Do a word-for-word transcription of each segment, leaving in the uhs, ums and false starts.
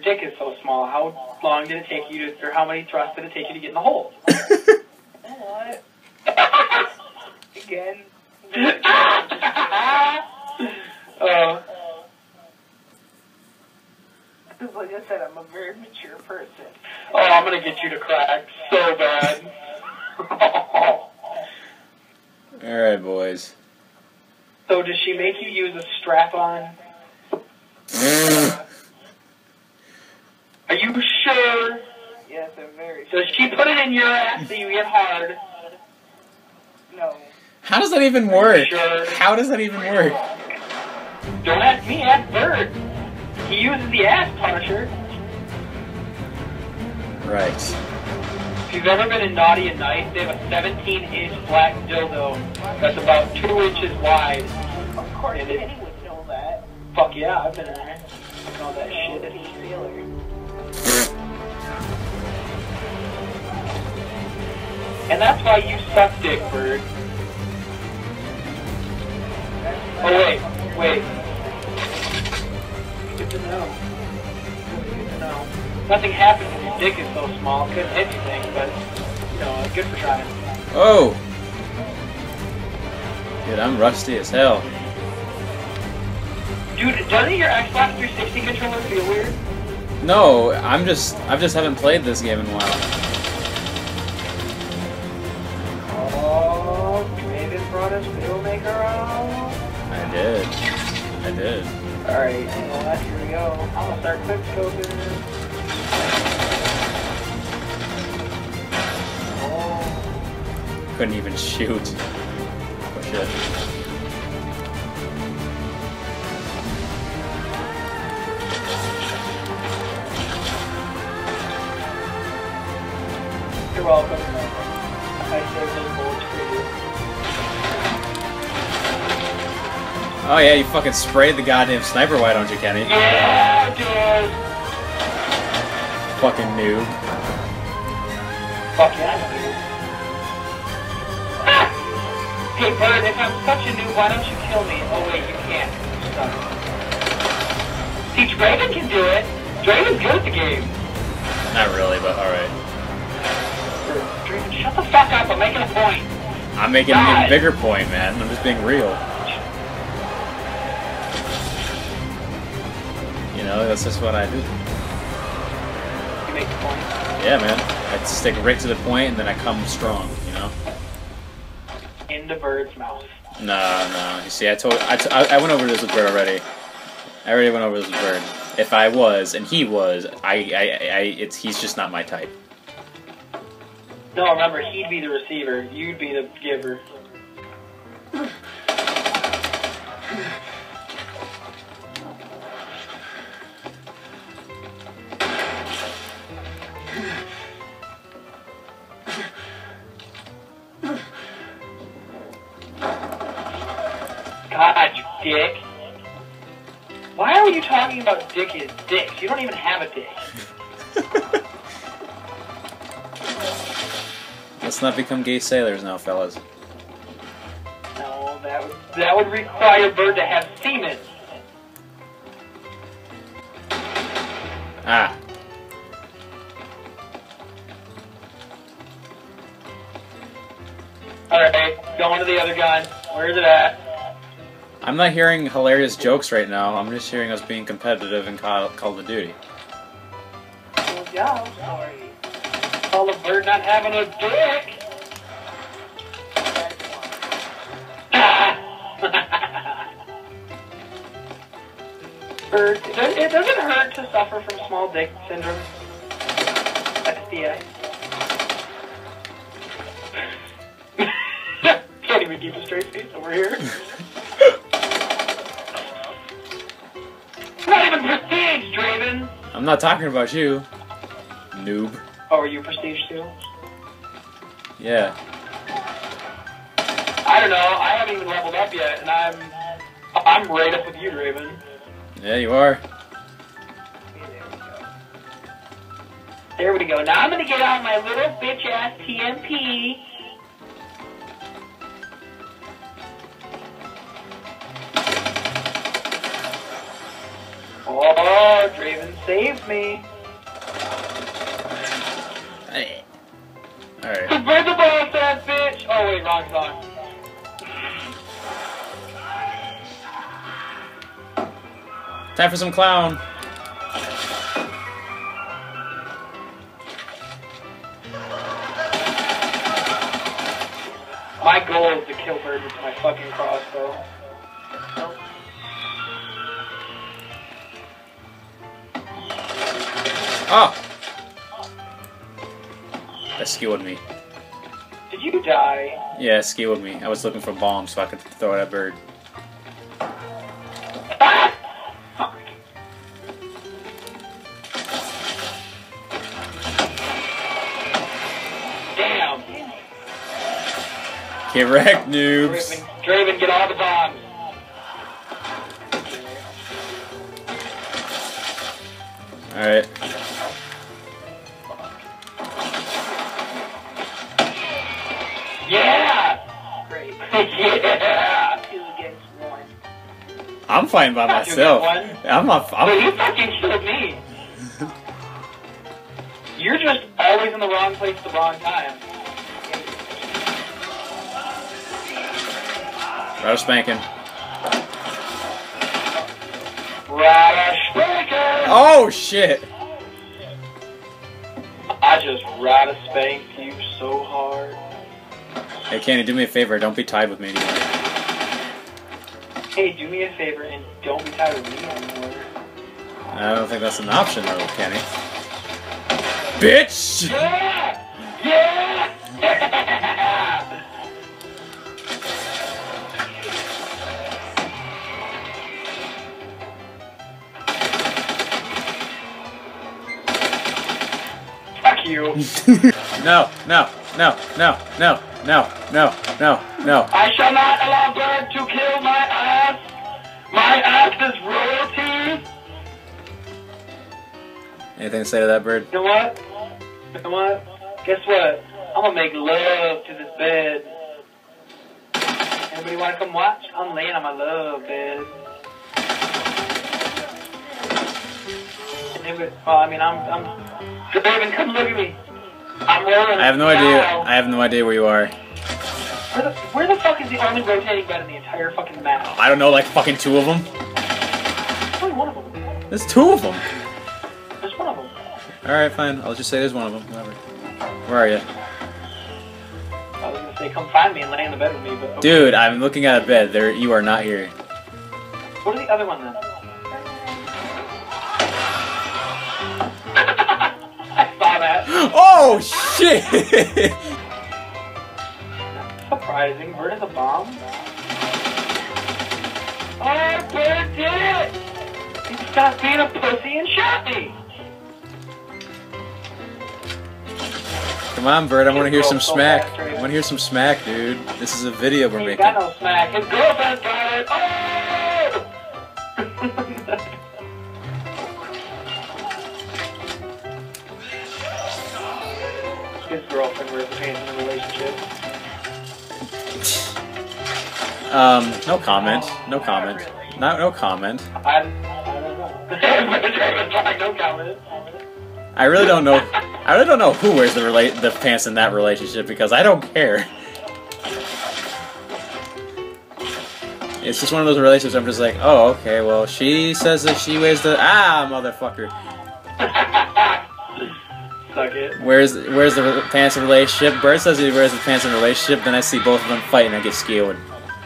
dick is so small, how long did it take you to, or how many thrusts did it take you to get in the hole? What? Again? uh, Like I said, I'm a very mature person. oh, I'm gonna get you to crack so bad. Alright, boys. So does she make you use a strap-on? Are you sure? Yes, I'm very Does she put it in your ass so you get hard? No. How does that even work? Sure. How does that even work? Don't ask me, ask Bird. He uses the ass punisher. Right. If you've ever been in Naughty and Nice, they have a seventeen inch black dildo that's about two inches wide. Of course, And it- Kenny would know that. Fuck yeah, I've been in there. I know that No, shit. he's sailor. And that's why you suck dick, Bird. Oh, wait, wait. Good to know. Good to know. Nothing happens when your dick is so small. Couldn't hit anything, but, you know, good for trying. Oh! Dude, I'm rusty as hell. Dude, doesn't your Xbox three sixty controller feel weird? No, I'm just, I just haven't played this game in a while. Oh, Draven brought his Widowmaker out. I did. I did. Alright, you know what? Here we go. I'm gonna start quick scoping. Oh. Couldn't even shoot. Oh shit. You're welcome. I saved those bullets for you. Oh yeah, you fucking sprayed the goddamn sniper, why don't you, Kenny? Yeah, dude! Fucking noob. Fuck yeah, dude. Ah! Hey, Bird, if I'm such a noob, why don't you kill me? Oh, wait, you can't. Stop. See, Draven can do it. Draven's good at the game. Not really, but alright. Draven, shut the fuck up. I'm making a point. I'm making an even bigger point, man. I'm just being real. You know, that's just what I do. You make the point. Yeah, man. I stick right to the point and then I come strong, you know? In the bird's mouth. No, no. You see, I told, I, t I, I went over this with Bird already. I already went over this with Bird. If I was, and he was, I, I, I, it's, he's just not my type. No, remember, he'd be the receiver. You'd be the giver. God, you dick. Why are you talking about dick is dicks? You don't even have a dick. Let's not become gay sailors now, fellas. No, that would, that would require Bird to have semen. Ah. Alright, going to the other gun. Where is it at? I'm not hearing hilarious jokes right now. I'm just hearing us being competitive in Call, Call of Duty. Well, yeah, I'm sorry. Call the Bird not having a dick. Bird, it doesn't, it doesn't hurt to suffer from small dick syndrome. S D I. Can't even keep a straight face over here. Not even prestige, Draven! I'm not talking about you, noob. Oh, are you prestige too? Yeah. I don't know, I haven't even leveled up yet, and I'm... I'm right up with you, Draven. Yeah, you are. There we go. Now I'm gonna get out my little bitch-ass T M P. Oh, Draven's Save me. Hey. Alright. Where's the boss ass bitch? Oh wait, wrong song. Time for some clown. My goal is to kill birds with my fucking crossbow. Oh! That skewered me. Did you die? Yeah, it skewered me. I was looking for bombs so I could throw at a bird. Ah! Fuck. Damn. Get wrecked, noobs! Draven, Draven, get all the bombs. Alright. Yeah! Great. Yeah! Two against one. I'm fighting by Not you myself. got one. I'm not. But I'm, you fucking killed me. You're just always in the wrong place at the wrong time. Rata spanking. Rata spanking! Oh shit! I just rata spanked you so hard. Hey Kenny, do me a favor. Don't be tied with me anymore. Hey, do me a favor and don't be tired of me anymore. I don't think that's an option, though, Kenny. Bitch! Yeah! Yeah! Fuck you. No, no, no, no, no, no, no, no, no. I shall not allow bird to kill my ass. My ass is royalty. Anything to say to that bird? You know what? You know what? Guess what? I'm gonna make love to this bed. Anybody wanna come watch? I'm laying on my love bed. And if it, well, I mean, I'm, I'm. Draven, come look at me. I'm rolling. I have no idea. now. I have no idea where you are. Where the, where the fuck is the only rotating bed in the entire fucking map? I don't know, like fucking two of them. There's only one of them. There's two of them. There's one of them. Alright, fine. I'll just say there's one of them. Whatever. Where are you? I was gonna say, come find me and lay in the bed with me, but. Okay. Dude, I'm looking at a bed. There, you are not here. What are the other one then? I saw that. Oh shit! Surprising. Where is the bomb? Oh, Bird did it! He stopped being a pussy and shot me! Come on, Bird. I want to hear some smack. I want to hear some smack, dude. This is a video we're He ain't making. got no smack. His girlfriend got it! Oh! His girlfriend wears the pants in the relationship. Um, no comment. No comment. No, no comment. I, I don't know. Draven's like, no comment. I really don't know. I really don't know who wears the rela the pants in that relationship because I don't care. It's just one of those relationships. I'm just like, oh, okay. Well, she says that she wears the ah, motherfucker. Suck it. Where's where's the pants in relationship? Bird says he wears the pants in relationship. Then I see both of them fight and I get scared.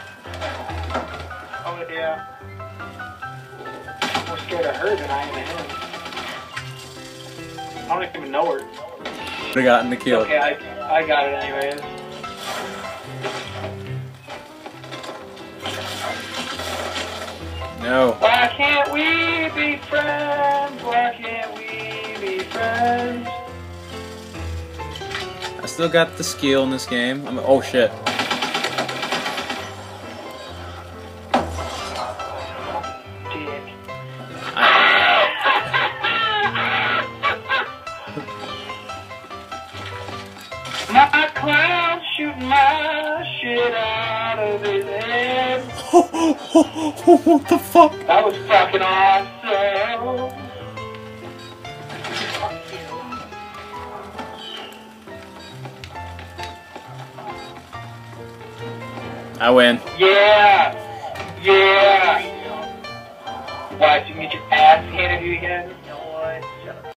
Oh yeah. I'm more scared of her than I am of him. I don't even know her. I got in the kill. Okay, I I got it anyways. No. Why can't we be friends? Why can't we be friends? I still got the skill in this game. I'm oh shit. Dick. My clown shooting my shit out of his head. What the fuck? That was fucking awesome. I win. Yeah! Yeah! Why, did you get your ass handed to you again?